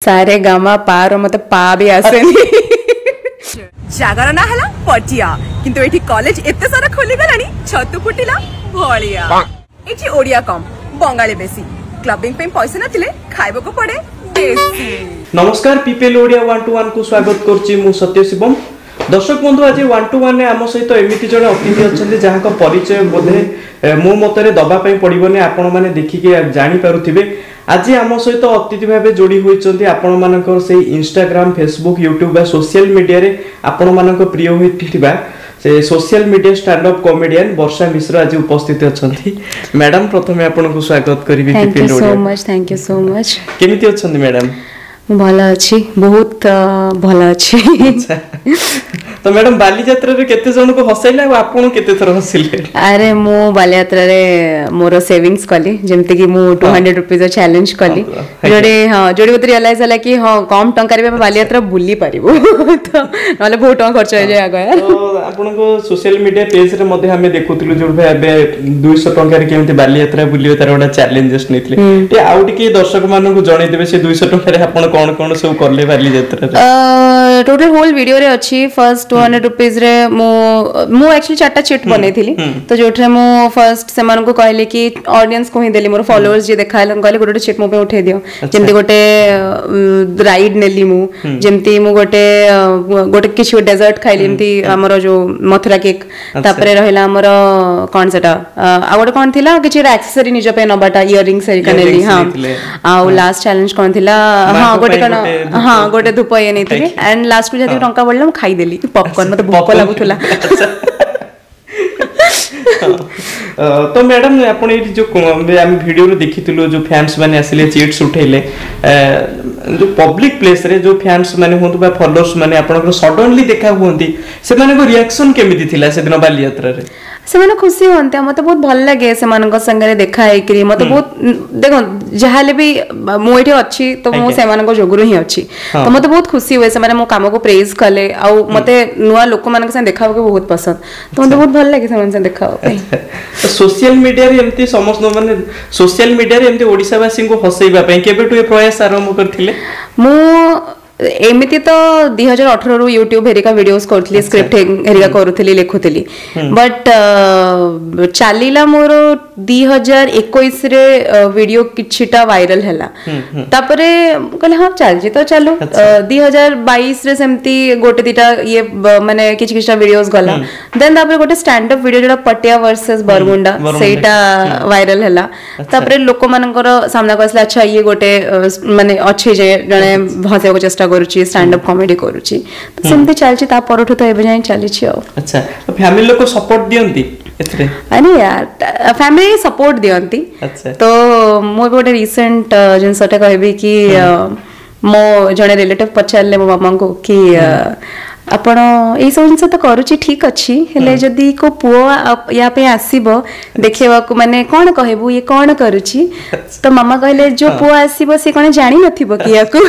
सारे गामा पार मते पा भी आसेनी जागर ना हला पटिया किंतु एठी कॉलेज एते सारा खोली गलानी छतु फुटिला भलिया एठी ओडिया कम बंगाली बेसी क्लबिंग पे पैसा नथिले खाइबो को पड़े देसी। नमस्कार पीपल ओडिया 121 को स्वागत करछि मु सत्य शिवम। दर्शक बंधु आज 121 आम सहित एमती जड़े अतिथि अच्छा जहाँ परिचय बोधे मो मतरे दबा पड़ोनी आपण मैंने देखिके जानी पारुथिबे। आज आम सहित अतिथि भाव जोड़ी होती आपण मानकर से Instagram Facebook YouTube social media रे आपण मानक प्रिय होइथिबा से social media stand up comedian Varsha Mishra आज उपस्थित अछंती। मैडम प्रथमे आपण को स्वागत करिवि people Odia. Thank you so much. केमिति अछंती मैडम? भला अच्छी बहुत भला अच्छी। तो मैडम बालीयात्रा रे केते जन को हसैला आ आपण केते थर हसिले? अरे मो बालीयात्रा रे मोर सेविंग्स कली जेमते कि मु 200 रुपीस चैलेंज कली जोडे हां जोडे मते रियलाइज हला कि हां कम टंका रे बालीयात्रा बुली परिबो तो नले बहुत टंका खर्च हो जाय गया। तो आपण को सोशल मीडिया पेज रे मध्ये हमें देखुतलु जो एबे 200 टंका रे केमते बालीयात्रा बुलियो तार ओडा चैलेंजेस नितले ते आउट के दर्शक मानन को जणै देबे से 200 टंका रे आपण कोन कोन सब करले बालीयात्रा रे? टोटल होल वीडियो रे अछि फर्स्ट 200 रुपीस रे मु एक्चुअली चारटा चिट बनै थिली तो जोठरे मु फर्स्ट से मानको कहले कि ऑडियंस को ही देली मोर फॉलोअर्स जे देखाइलन कहले गोटे चिट मो पे उठे दियो जेमति गोटे राइड नेली मु जेमति मु गोटे किछि डेजर्ट खाइली जेमति हमर जो मथुरा केक तापरे रहला हमर कोन सेटा आ गोटे कोन थिला किछि एक्सेसरी निज पे नबाटा इयररिंग सरिका नेली। हां आ लास्ट चैलेंज कोन थिला हां गोटे कना हां गोटे धूप ये नै थिले एंड लास्ट को जति टंका बळला खाई देली पॉपकॉर्न मते भूख लागुथला। तो मैडम आपण ए जो हम वीडियो रे देखितलो जो फैंस माने आसिले चिट्स उठैले जो पब्लिक प्लेस रे जो फैंस माने होंतु बा फॉलोअर्स माने आपण सडनली देखा हुंती से माने को रिएक्शन केमिति थिला से दिन बालीयात्रा रे? से माने खुशी होंते मते बहुत भल लागे से मानक संगे देखा है कि मते बहुत देखो जहाले भी मो एठी अछि तो मो से मानक जोगुरु ही अछि तो मते बहुत खुशी होय से माने मो काम को प्रेज कले आ मते नुवा लोक मानक संगे देखा के बहुत पसंद तो मते बहुत भल लागे से मन से देखा पे। तो सोशल मीडिया रे एमती समस्त माने सोशल मीडिया रे एमती ओडिसा वासी को हसैबा पे केबेटु ए प्रयास आरंभ करथिले? मो एमिति तो 2018 रु यूट्यूब हेरिका वीडियोस करथली स्क्रिप्ट हेरिका करूथली लेखुथली बट चालीला मोर 2021 रे वीडियो किछिटा वायरल हैला तापरे कहले हां चल जी तो चलो 2022 रे सेमती गोटे दिटा ये माने किछिटा वीडियोस गला देन तापरे गोटे स्टैंड अप वीडियो जेडा पटिया वर्सेस बरमुंडा सेटा वायरल हैला तापरे लोक मानकर सामना कसला अच्छा ये गोटे माने अच्छे जे जने हसे को चेष्टा करूची स्टैंड अप कॉमेडी करूची तो सेमते चलची ता परठो तो एबे जाय चलीची। अच्छा तो फैमिली लोग सपोर्ट दियंती एथरे? अरे यार फैमिली सपोर्ट दियंती। अच्छा तो मो गोटे रिसेंट जिनसटा कहबी कि मो जने रिलेटिव पचारले मो मामा को कि आपण ए सब जिनस तो करूची ठीक अछि हेले जदी को पुओ या पे आसीबो देखेवा को माने कोन कहबू ये कोन करूची तो मामा कहले जो पुओ आसीबो से कोन जानि नथिबो किया को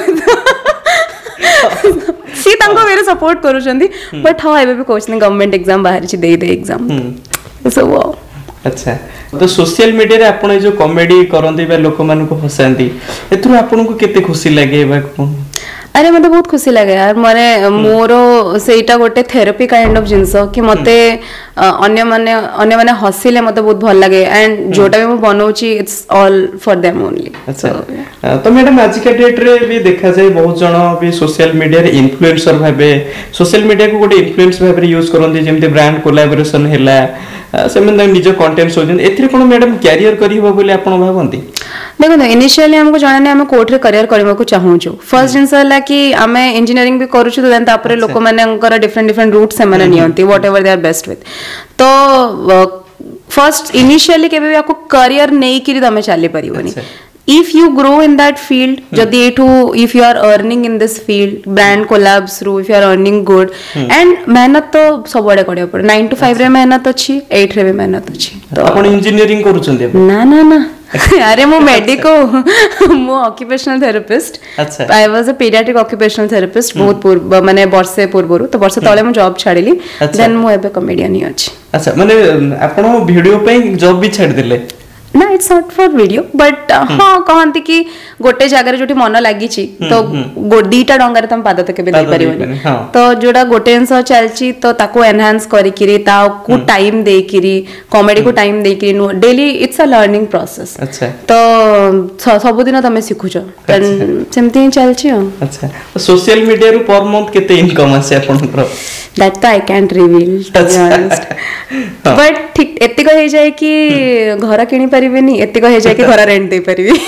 सी तांको मेरे सपोर्ट करूछंदी बट हां एबे भी क्वेश्चन गवर्नमेंट एग्जाम बाहर छी दे एग्जाम सो वो। अच्छा तो सोशल मीडिया रे आपण जो कॉमेडी करंदी बा लोक मान को हसांदी एथु आपण को केते खुशी लागे बा कोन? अरे मते बहुत खुशी लगे यार माने मोरो सेटा गोटे थेरेपी काइंड ऑफ जिंस कि मते अन्य माने हसिले मते बहुत भल लागे एंड जोटा भी मु बनौची it's all for them only. अच्छा तो मैडम आज के डेट रे भी देखा जाय बहुत जण भी सोशल मीडिया रे इन्फ्लुएंसर भाबे सोशल मीडिया को गोटे इन्फ्लुएंस भाबे यूज करंदी जेमते ब्रांड कोलैबोरेशन हैला से मन निज कंटेंट सोजन एथरे कोन मैडम कैरियर करिवो बोले आपण भाबंती? देखो ना इनिशियली हमको जाने हम कोर्ट रे करियर करबा को चाहू छु फर्स्ट जिंस हला कि हमें इंजीनियरिंग भी करू छु तो देन तापरे लोक माने डिफरेंट रूट से माने नियंती whatever they are best with तो फर्स्ट इनिशियली केबे भी आपको करियर नहीं कि तमे चली परिबोनी if you grow in that field जदी एठू if you are earning in this field brand collabs through if you are earning good and मेहनत तो सबडे करिया पड़े 9 to 5 रे मेहनत अछि 8 रे भी मेहनत अछि तो आपण इंजीनियरिंग करू छथि ना ना ना अरे मो मेडिको मो occupational therapist I was a paediatric occupational therapist बहुत पूर्व माने वर्षे पूर्वरु तो वर्षे तळे मो जॉब छाडिली देन मो एबे कॉमेडियन ही अछि। अच्छा माने आपण वीडियो पे जॉब भी छाड़ दिले? ना it's not for video but हाँ कहती कि गोटे जगह जो मन लगी तो दीटा डंगार तुम पाद तो केबे दे परिबनी तो जोड़ा गोटे जिंस चलची तो ताको एनहांस करिकिरी ताको टाइम देकिरी कॉमेडी को टाइम देकिरी daily it's a learning process तो सब दिन तमे सिखुचो सेमती ही चलची अच्छा सोशल मीडिया रू पर मंथ केते इनकम आसे आपनकर दैट तो I can't reveal to be honest but ठीक एतिक हे जाय कि घर किनी परिबेनी एतिक हे जाय कि घर रेंट दे परिबी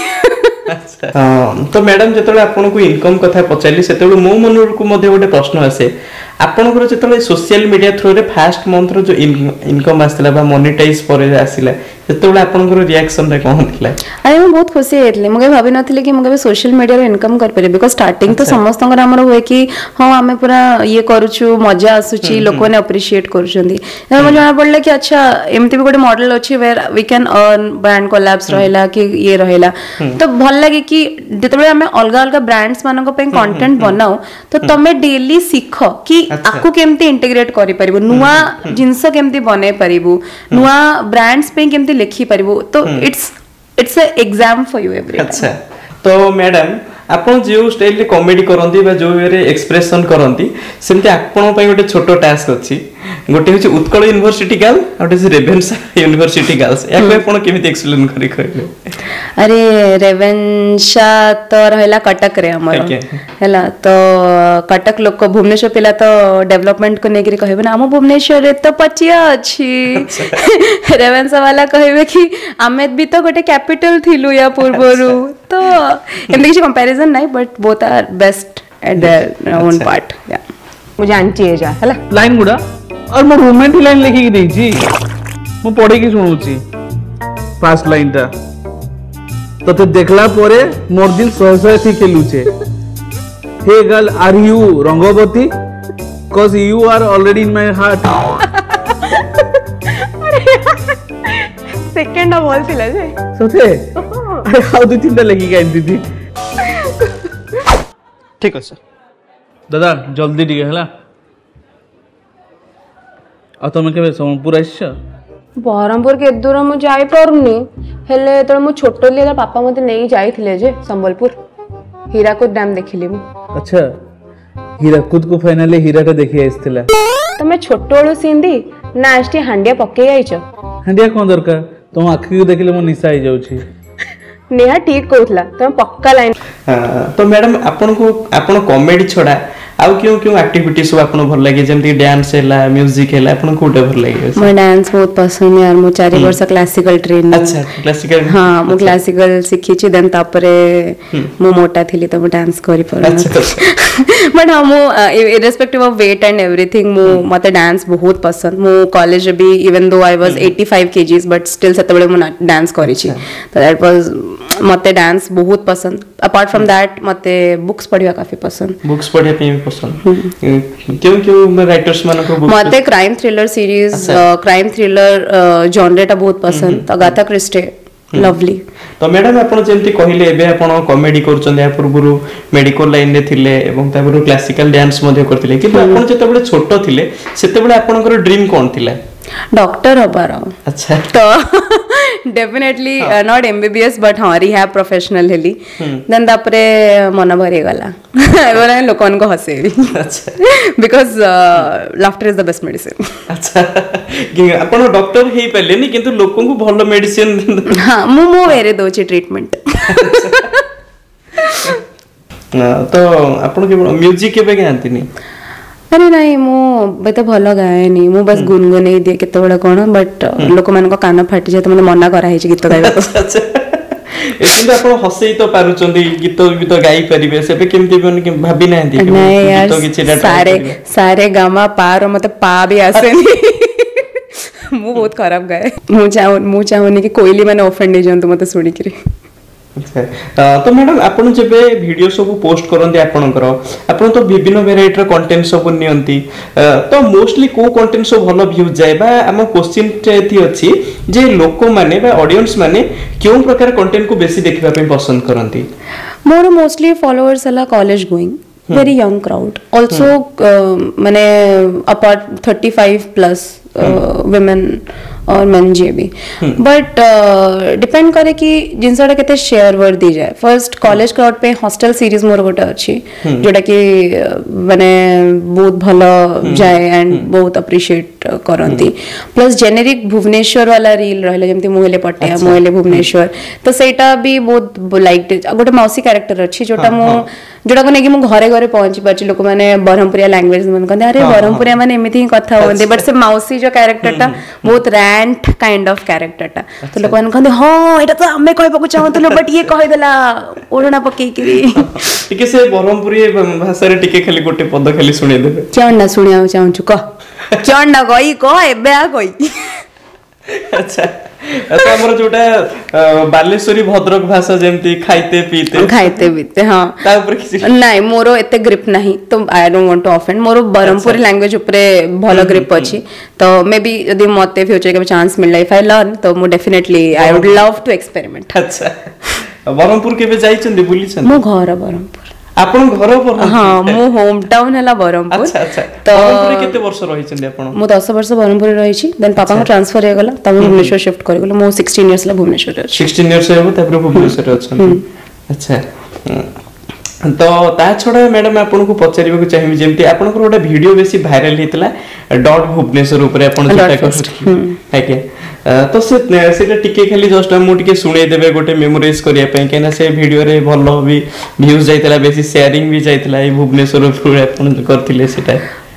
तो मैडम जेतले आपन को इनकम कथा पचाली सेतले मो मन को मध्ये गोटे प्रश्न आसे आपन को जेतले सोशल मीडिया थ्रू रे फर्स्ट मंथ रो जो इनकम आसला बा मोनेटाइज परे आसिला सेतले आपन को रिएक्शन रे कोन थिला अरे मैं बहुत खुशी हेतले मगे भाबी नथिले कि मगे सोशल मीडिया रे इनकम कर पारे बिकॉज़ स्टार्टिंग तो समस्त हमर हमर होय कि हां हमें पूरा ये करूछु मजा आसुची लोक ने अप्रिशिएट करूछंदी हम जाना पड़ले कि अच्छा एमती भी गोटे मॉडल अछि where we can earn brand collabs रहला कि ये रहला तो भल लागे कि जेतबे हमें अलगा अलगा ब्रांड्स मानक पे कंटेंट बनाओ तो तमे डेली सीख कि आकु केमती इंटीग्रेट करि परिबो नुवा जिंस केमती बने परिबो नुवा ब्रांड्स पे केमती लिखि परिबो तो it's a exam for you every अच्छा तो मैडम आपण जो स्टाइल रे कॉमेडी करंती बा जो वे एक्सप्रेशन करंती सेमते आपण पई गोटे छोटो टास्क अछि गोटे होछि उत्कल यूनिवर्सिटी गर्ल गोटे होछि रेवेन्सा यूनिवर्सिटी गर्ल्स याको आपण केमिति एक्सप्लेन करि कहले अरे रेवेन्सा तो रहला कटक रे हमर हैला तो कटक लोक भुवनेश्वर पिला तो डेवलपमेंट को नेकरी कहबे ना हम भुवनेश्वर रे तो पचिया अछि रेवेन्सा वाला कहबे कि आमेद भी तो गोटे कैपिटल थिलु या पूर्वरु तो एमते किछ कंपैरिजन नहीं but both are best at their own part या मुझे आंटी है जा हला लाइन गुडा और मो रूममेट ही लाइन लिखि देई छी मो पढे की सुनुची फास्ट लाइन ता तते देखला परे मोर दिल सहसा थी खेलुचे हे गर्ल आर यू रंगवती cuz you are already in my heart second of all थिला जे सोते अरे हाउ दु चिंता लगी गई दीदी ठीक আছে दादा जल्दी टिके हला आ तुम केबे सोमपुर आइछ बरहमपुर के दूर मु जाई परनी हेले त मु छोटो लिया पापा मते नहीं जाईथिले जे संबलपुर हीराकुद डैम देखिली मु अच्छा हीराकुद को फाइनली हीराटा देखि आइसथिला तमे छोटोळु सिंदी ना आष्टी हांडिया पक्के आइछ हांडिया कोन दरकार तुम आखी को देखले मो निशा आई जाउछी नेहा ठीक कहउतला तमे पक्का लाइन तो मैडम आपण कॉमेडी छोड़ा आउ क्यों एक्टिविटी सब आपन भल लागे जेमति डांस हैला म्यूजिक हैला आपन कोटे भल लागे मैं डांस बहुत पसंद यार मु 4 वर्ष क्लासिकल ट्रेनिंग अच्छा क्लासिकल हां मु क्लासिकल सिखि छी देन तापरे मु मोटा थिली त मु डांस करि पर बट हम irrespective of weight and everything मु मते डांस बहुत पसंद मु कॉलेज भी even though I was 85 kgs but still सेतबेले मु डांस करि छी तो दैट वाज मते डांस बहुत पसंद अपार्ट फ्रॉम दैट मते बुक्स पढिया काफी पसंद बुक्स पढिया पे पसंद क्यों राइटर्स माने को बुक मते crime thriller series crime thriller जॉनरेटा बहुत पसंद अगाथा क्रिस्टी लवली तो मैडम आपण जेमती कहिले एबे आपण कॉमेडी करछन या पूर्वरु मेडिकल लाइन रे थिले एवं तापर क्लासिकल डांस मध्ये करथिले कि आपण जेतेबेले छोटो थिले सेतेबेले आपनकर ड्रीम कोन थिला डॉक्टर होबार अच्छा तो डेफिनेटली नॉट एमबीबीएस बट हाँ रिहैब प्रोफेशनल हेली देन तापरे मन भरी गला एबे लोकन को हसेबी अच्छा because laughter is the best medicine अच्छा कि आपण डॉक्टर हेई पले नि किंतु लोकन को भलो मेडिसिन हां मु वेरे दोची ट्रीटमेंट तो आपण के म्यूजिक केबे गांतिनी अरे नहीं मु बेते भलो गाए नहीं मु बस गुनगुने दिए केते बडा कोन बट लोक मान को कान फाटी जे त मने मना करा है गीत गाइबा अच्छा एकिंदा आपण हसई तो पारुचंदी गीत भी तो गाई परिबे सेबे केमती बन के भाबी ना दी गीत किछि सारे गामा पार मते पा भी आसेनी मु बहुत खराब गाए मु चाहूनी कि कोइली माने ऑफेंड नै जंतु मते सुनी करी तो मैडम आपण जेबे वीडियो सब पोस्ट करंती आपनकर आपण तो विभिन्न वेराइटी कंटेंट सब नियंती तो मोस्टली को कंटेंट सब भलो व्यूज जाय बा हम क्वेश्चन एथि अछि जे लोक माने बा ऑडियंस माने क्यों प्रकार कंटेंट को बेसी देखिबा पे पसंद करंती मोर मोस्टली फॉलोअर्स हला college going very young crowd also mane apart 35 plus women और मेन जी भी बट डिपेंड करे कि जिनसटा केते शेयर वर्दी जाए फर्स्ट कॉलेज क्राउड पे हॉस्टल सीरीज मोर गोटे अच्छी जोटा कि माने बहुत भलो जाए एंड बहुत अप्रिशिएट करंती प्लस जेनेरिक भुवनेश्वर वाला रील रहला जेमति मोहले पटिया मोहले भुवनेश्वर तो सेटा भी बहुत लाइक गोटे मौसी कैरेक्टर अच्छी जोटा जोटा को नहीं घरे घरे पहुंची पार्ची लोक मैंने ब्रह्मपुरिया लैंग्वेज मन कहते अरे ब्रह्मपुरिया माने एमिति ही कथा होंदे बट से मौसी जो कैरेक्टर टा बहुत रैंट काइंड ऑफ कैरेक्टर टा तो लोक मैंने कहते हां एटा तो हमें कहबो चाहतलो बट ये कहि देला ओढ़ना पकई करी टिके से ब्रह्मपुरी भाषा रे टिके खाली गोटे पद खाली सुने देबे चण ना सुनिया चाहू छु क चण ना गई क एबे आ गई अच्छा तो हमर जोटा बालेश्वरी भद्रक भाषा जेमती खाइते पीते हां ता ऊपर किसी नहीं मोरो एते ग्रिप नहीं तो I don't want to offend मोरो ब्रह्मपुरी लैंग्वेज ऊपर भलो ग्रिप अछि तो मे बी यदि मते फ्यूचर के चांस मिलला इफ आई लर्न तो मो definitely I would love to experiment अच्छा ब्रह्मपुर केबे जाइछन बुली छन मो घर ब्रह्मपुर आपण घर ब्रह्मपुर हां मो होम टाउन हला ब्रह्मपुर अच्छा अच्छा तो ब्रह्मपुर केते वर्ष रही छन आपण मो 10 वर्ष ब्रह्मपुर रही छी देन पापा को ट्रांसफर हे गला तब भुवनेश्वर शिफ्ट कर गेलो मो 16 इयर्स ला भुवनेश्वर 16 इयर्स हेबो तब भुवनेश्वर अछन अच्छा तो ता छोड़ा मैडम आपन को पचारिबा को चाहिबी जेमती आपन को गोटा वीडियो बेसी वायरल हेतला डॉट भुवनेश्वर ऊपर आपन जेटा कर है के तो से टिके खाली जस्ट मु टिके सुने देबे गोटे मेमोराइज करिया पई केना से वीडियो रे भलो भी व्यूज जाइतला बेसी शेयरिंग भी जाइतला ए भुवनेश्वर ऊपर आपन करथिले सेटा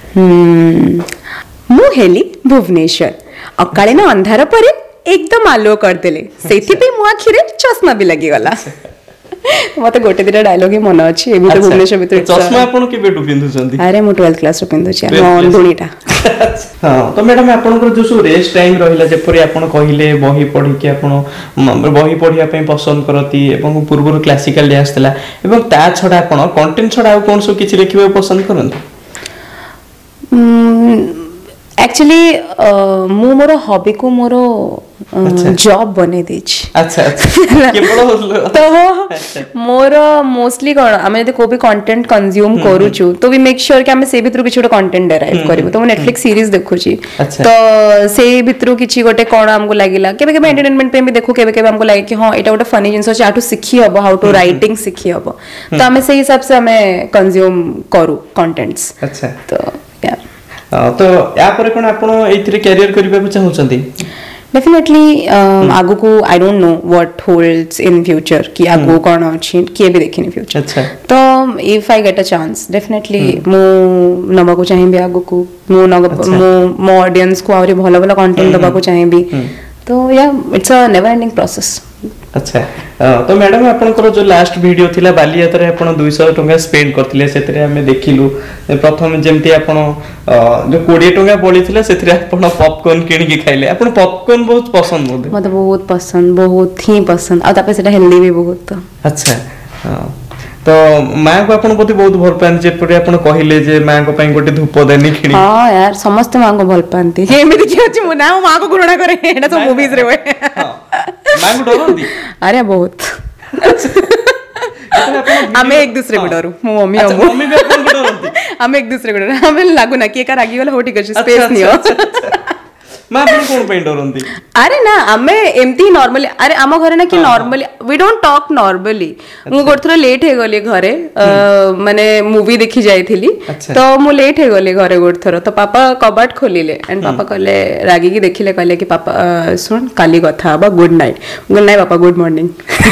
मु हेली भुवनेश्वर अकाले ना अंधार परे एकदम आलो कर देले सेथि पे मु आखिरे चश्मा भी लगी गला मते गोटे दिटा डायलॉग ही मन अछि एबी तो भुवनेश्वर भीतर चश्मा आपण के बेटू पिंदु छंदी अरे मु 12th क्लास रो पिंदु छी हम धुनीटा हां तो मैडम आपण को जो रेस्ट टाइम रहिला जेपरि आपण कहिले बही पढी के आपण बही पढिया पई पसंद करती एवं पूर्व क्लासिकल डांस थला एवं ता छडा आपण कंटेंट छडा कोन सो किछि लिखिबे पसंद करंती एक्चुअली मु मोर हॉबी को मोर जॉब बने देछि अच्छा अच्छा केवल तो मोर मोस्टली कोन हम यदि को भी कंटेंट कंज्यूम करू छु तो वी मेक श्योर कि हम से भितरु किछि कंटेंट डेराइव करबो तो नेटफ्लिक्स सीरीज देखु छी तो से भितरु किछि गोटे कोन हमको लागिला केबे केबे एंटरटेनमेंट पे भी देखु केबे केबे हमको लागे कि हां एटा गोटे फनी जिंस छै आटू सिखी हबो हाउ टू राइटिंग सिखी हबो तो हम से हिसाब से हमें कंज्यूम करू कंटेंट्स अच्छा तो या तो या पर कोन आपण एथिरे कैरियर करबा को चाहउछंती डेफिनेटली आगु को I don't know what holds in future कि आगु कोन अछि के भी देखिनी फ्यूचर अच्छा तो if I get a chance definitely मो नबा को चाहिबे आगु को मो ऑडियंस को और भलो भलो कंटेंट दबा को चाहिबे तो या it's a never ending process अच्छा तो मैडम आपनकर जो लास्ट वीडियो थिला बालियात रे आपण 200 टका स्पेंड करथिले सेतरे हमें देखिलु प्रथम जेमती आपण जो 20 टका बळी थिला सेतरे आपण पॉपकॉर्न किनि के खाइले आपण पॉपकॉर्न बहुत पसंद मोदे मते बहुत ही पसंद आ तापे सेटा हेल्दी भी बहुत अच्छा तो मां को आपण प्रति बहुत भल पान जे परे आपण कहिले जे मां को पई गोटे धूप देनी खिणी हां यार समस्त मां को भल पांती एमिति कि अछि मु ना मां को घृणा करे एटा सब मूवीज रे होय हां मां को डरंदी अरे बहुत हमें एक दूसरे को डरू मम्मी मम्मी भी अपन को डरंती हमें एक दूसरे को डरू हमें लागू ना कि एका रागी वाला हो ठीक अछि स्पेस नियो मां अपन कोन पे डरंती अरे ना हमें एमती नॉर्मली अरे आम घरे ना कि normally we don't talk normally मु गोठरो लेट हे गली घरे माने मूवी देखि जाइथिली तो मु लेट हे गली घरे गोठरो तो पापा कबाट खोलिले एंड पापा कहले रागी की देखिले कहले कि पापा सुन काली कथा बा good night papa good morning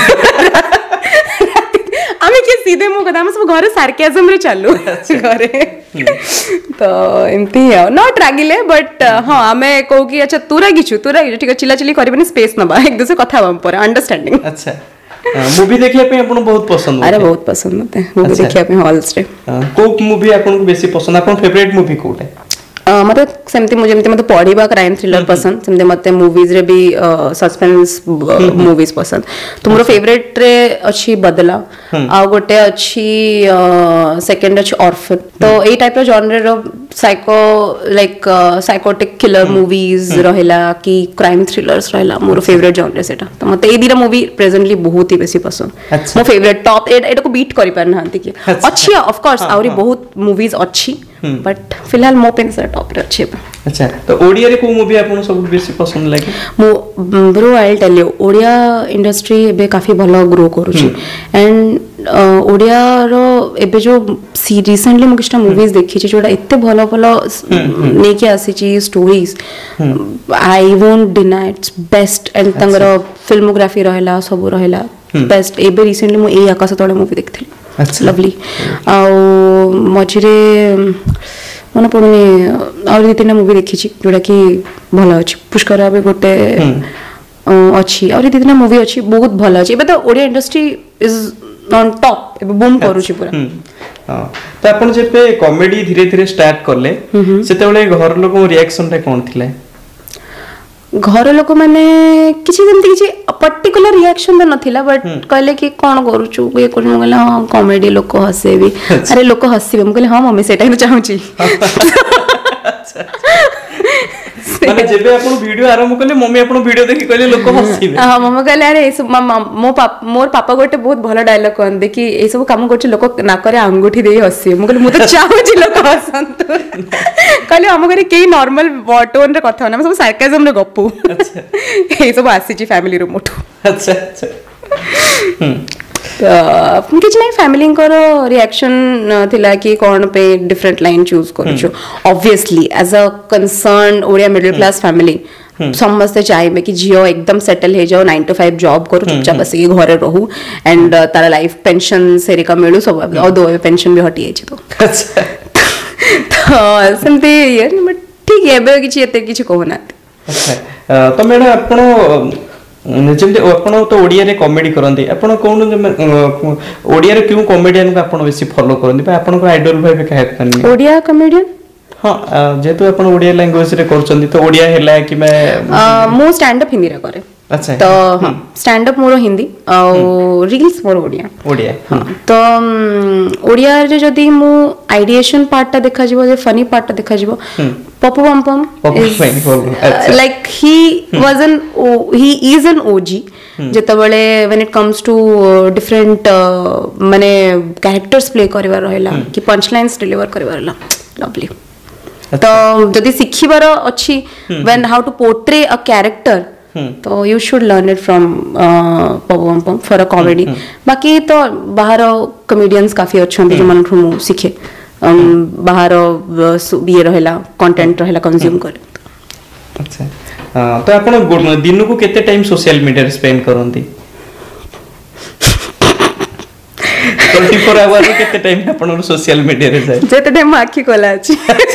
हमें के सीधे मु कथा हम सब घरे सार्केजम रे चालू घरे तो एमती है नॉट रागिले बट हां हमें को कि अच्छा तू रागी छु ठीक है चिल्ला चिल्ली करबनी स्पेस नबा एक दूसरे कथा हम पर अंडरस्टैंडिंग अच्छा मूवी देखिया पे आपण बहुत पसंद अरे बहुत पसंद होते मूवी देखिया पे हॉल्स रे को मूवी आपण को बेसी पसंद आपण फेवरेट मूवी कोटे मते सेमती मुझे मते पढ़िबा क्राइम थ्रिलर पसंद सेमते मते मूवीज रे भी सस्पेंस मूवीज पसंद तो मोर फेवरेट रे अछि बदला आ गोटे अछि सेकंड अछि ऑर्फन तो ए टाइप रो जॉनर रो psycho like psychotic killer movies रहेला कि क्राइम थ्रिलर्स रहेला मोर फेवरेट जॉनर सेटा तो मते ए दिरा मूवी प्रेजेंटली बहुत ही बेसी पसंद मो फेवरेट टॉप एटा को बीट करि पार नहंती कि अछि ऑफ कोर्स आउरी बहुत मूवीज अछि बट फिलहाल मो पेन सेट टॉप रे अच्छे अच्छा तो ओडिया रे को मूवी आपन सब बेसी पसंद लागे मो bro I tell you Odia industry एबे काफी भलो ग्रो करूची एंड ओडिया रो एबे जो रिसेंटली मु किछटा मूवीज देखि छी जोडा एते भलो भलो ने के आसी छी stories I won't deny it's best and तंगरो फिल्मोग्राफी रहला सब रहला बेस्ट एबे रिसेंटली मु ए आकाश तळे मूवी देखथि अच्छा लवली आ मझिरे मन पड़ुनी और दी तीन मूवी देखी जोटा कि भल अच्छी पुष्कर भी गोटे अच्छी और दी तीन मूवी अच्छी बहुत भल अच्छी तो Odia industry is on top boom करूची पूरा तो आपण जेबे कॉमेडी धीरे धीरे स्टार्ट करले सेते बेले घर लोक रिएक्शन रे कोन थिले घर लोक माने किछि जंती किछि पर्टिकुलर रिएक्शन तो नथिला बट कहले कि कोन करूछु ये कोन कहले हां कॉमेडी लोक हसे भी अरे लोक हसिबे म कहले हां मम्मी सेटा ही चाहूची माने जेबे आपण वीडियो आरंभ करले मम्मी आपण वीडियो देखि कहले लोक हसिबे हां मम्मी कहले अरे मोर पापा गोटे बहुत भलो डायलॉग कहन दे कि ए सब काम करछ लोक नाकरे अंगूठी देई हसिबे म कहले मु तो चाहूची लोक हसंत कहले हम घरे के नॉर्मल टोन रे कथा ना सब सार्काजम रे गप्पू अच्छा ए सब आसी छी फैमिली रो मोटू अच्छा अच्छा किछ नहीं फैमिली कर रिएक्शन थिला कि कोन पे डिफरेंट लाइन चूज करछु obviously as a concern Odia middle class family समस्ते चाहिए कि झियो एकदम सेटल हो जाओ 9 to 5 जॉब करू चुपचाप बस के घरे रहू एंड तारा लाइफ पेंशन सेरी का मिलू सब और दो पेंशन भी हटी जाय तो अच्छा तो समते ये बट ठीक है बे किछ एते किछ कहना अच्छा तो मैडम आपण जेमते आपण तो ओडिया रे कॉमेडी करंती आपण कोन ओडिया रे क्यों कॉमेडियन को आपण बेसी फॉलो करंती बा आपण को आइडल भाई काहे करनी ओडिया कॉमेडियन हां जेतु आपण ओडिया लैंग्वेज रे करचंती तो ओडिया हेला कि मैं मो स्टैंड अप हिंदी रे करे अच्छा तो हां स्टैंड अप मोर हिंदी और रील्स मोर ओडिया ओडिया हां तो ओडिया रे जदी मु आइडिएशन पार्ट ता देखा जिवो जे फनी पार्ट ता देखा जिवो पप्पू पम like he is an OG जेतबले when it comes to different माने कैरेक्टर्स प्ले करबार रहला कि पंच लाइंस डिलीवर करबार रहला लवली तो जदी सिखिबार अछि when how to portray a character तो you should learn it from Pappu पम for a comedy बाकी तो बाहर कॉमेडियंस काफी अच्छे जो मन मु सीखे बाहर ये रहला कंटेंट रहला कंज्यूम कर अच्छा तो आपण दिन को केते टाइम सोशल मीडिया रे स्पेंड करंती 24 आवर रे केते टाइम आपण सोशल मीडिया रे जाय जेते टाइम आखी कोला अछि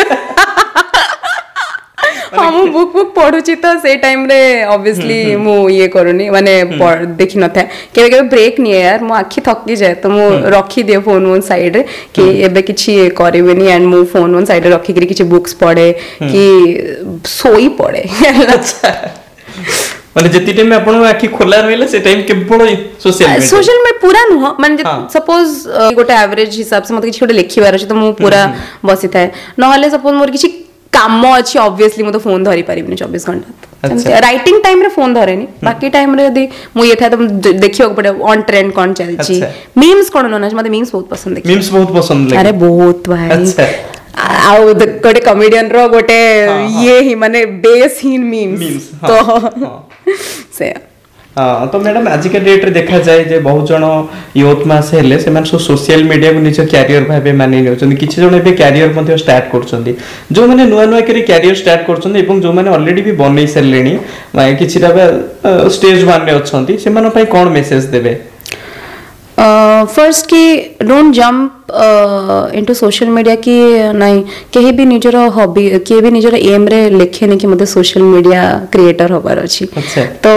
हम बुक पढुची तो से टाइम रे ऑब्वियसली मु ये करूनी माने देखि न था केबे केबे ब्रेक नहीं यार मु आखी थकी जाए तो मु रखी दियो फोन साइड रे कि एबे किछि करबेनी एंड मु फोन साइड रे रखी करी किछि बुक्स पढे कि सोई पढे अच्छा माने जति टाइम आपण आखी खोला रहले से टाइम केवल सोशल में पूरा न माने सपोज गोटे एवरेज हिसाब से मते किछि गोटे लिखिबार अछि तो मु पूरा बसी थाए न हले सपोज मोर किछि काम अछि ऑब्वियसली मु तो फोन धरि परिबिनी 24 घंटा राइटिंग टाइम रे फोन धरेनी बाकी टाइम रे यदि मु ये था तो देखियो पड़े ऑन ट्रेंड कोन चलछि मीम्स कोन न मते मीम्स बहुत पसंद है मीम्स बहुत पसंद है अरे बहुत भाई आउ गोटे कॉमेडियन रो गोटे ये ही माने बेस हीन मीम्स तो से तो मैडम आज के डेट रे देखा जाए जे बहुत जण यूथ मास हेले से माने सोशल मीडिया को निज कैरियर भाबे मानि नेउछन किछि जण एबे कैरियर मध्ये स्टार्ट करछन्ती जो माने नुवा नुवा करी कैरियर स्टार्ट करछन्ती एवं जो माने ऑलरेडी भी बनै सरलेनी माने किछि रा स्टेज वन रे अछन्ती से माने पई कोन मेसेज देबे फर्स्ट की don't jump into social media की नहीं केही भी निजर हॉबी के भी निजर एम रे लेखे नहीं कि मते सोशल मीडिया क्रिएटर होबार अछि तो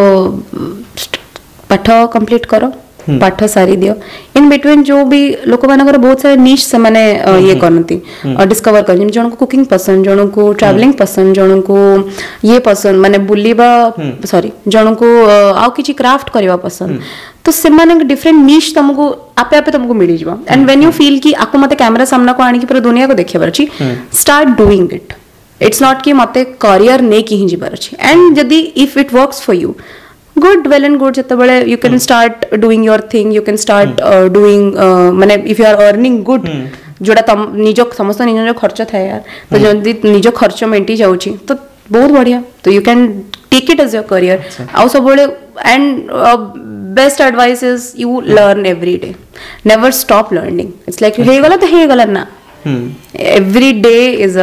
पाठ कंप्लीट करो पाठ सारी दियो इन बिटवीन जो भी लोक मानकर बहुत सारे निश से माने ये करनती डिस्कवर कर जण को कुकिंग पसंद जण को ट्रैवलिंग पसंद जण को ये पसंद माने बुलीबा सॉरी जण को आ किछि क्राफ्ट करबा पसंद तो से माने डिफरेंट निश तुमको आपे आपे तुमको मिली जबा एंड व्हेन यू फील कि आको मते कैमरा सामना को आनी कि पूरा दुनिया को देखेबार छी start doing it it's not कि मते करियर ने कि ही जिबार छी एंड जदी if it works for you good well and good jeta bale you can start doing your thing you can start doing mane if you are earning good जोड़ा तम निज समस्त निज खर्च थाए यार तो जल्दी निज खर्च मेंटी जाउची तो बहुत बढ़िया तो you can take it as your career आउ सब and best advice is you learn every day never stop learning it's like हे गला तो हे गला ना every day is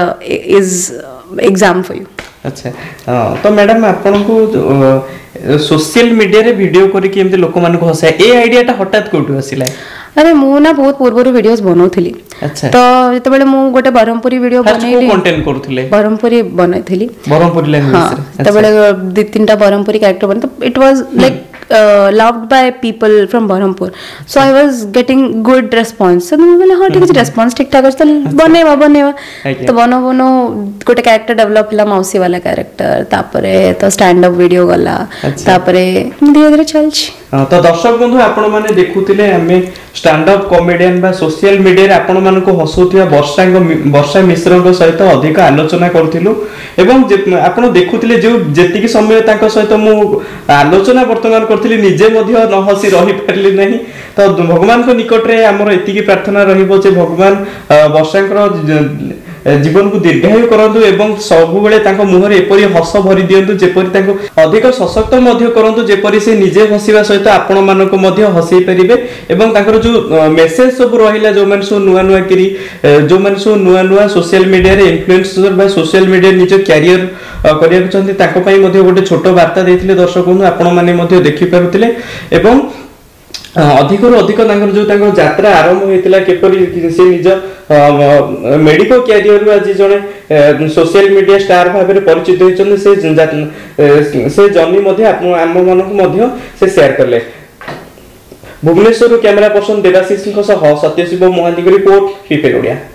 exam for you अच्छा तो मैडम आपन को सोशल मीडिया रे वीडियो करी कि एमते लोक मान को हसाय ए आईडिया टा हठात कोठु आसिला अरे मु ना बहुत पूर्व वीडियोस बनाउथली अच्छा तो जते बेले मु गोटे बरहमपुरी वीडियो बनैली कंटेंट करूथले बरहमपुरी बनैथली बरहमपुरी लैंग्वेज रे तबे दो तीनटा बरहमपुरी कैरेक्टर बन तो it was like loved by people from Berhampur so I was getting good response so मैं बोले हाँ ठीक है response ठीक ठाक तो बनेवा तो बनो गोटे कैरेक्टर डेवलप होला मौसी वाला कैरेक्टर तापरे तो स्टैंड अप वीडियो गला तापरे धीरे धीरे चलछि तो दर्शक बंधु आपण माने देखुतिले हमें स्टैंड अप कॉमेडियन बा सोशल मीडिया रे आपण मान को हसुथिया वर्षा मिश्र को सहित अधिक आलोचना करथिलु एवं आपण देखुतिले जो जेतिकी समय तांको सहित मु आलोचना वर्तमान करथिली निजे मध्य न हसी रही परली नहीं तो भगवान को निकट रे हमर एतिकी प्रार्थना रहिबो जे भगवान वर्षांकर जीवन को दीर्घायु करंतु एवं सब बेले तांको मुहरे एपरि हस भरि दियंतु जेपरि तांको अधिक सशक्त मध्य करंतु जेपरि से निजे हसिबा सहित आपण मानको मध्य हसै परिबे एवं तांकर जो मेसेज सब रहिला जो मन सो नुआ नुआ करी जो मन सो नुआ नुआ सोशल मीडिया रे इन्फ्लुएंसर बा सोशल मीडिया निज कैरियर करिया चंती तांको पई मध्य गोटे छोट वार्ता देथिले दर्शक बंधु आपण माने मध्य देखि पारुतिले एवं अधिक अधिक जो यात्रा आरंभ होता केपरी से निज मेडिकल कैरियर आज जड़े सोशल मीडिया स्टार भाव में परिचित होती से जर्नी आम मन से शेयर कले Bhubaneswar camera person Debashish Satyashiva Mahanty report 3 Odia.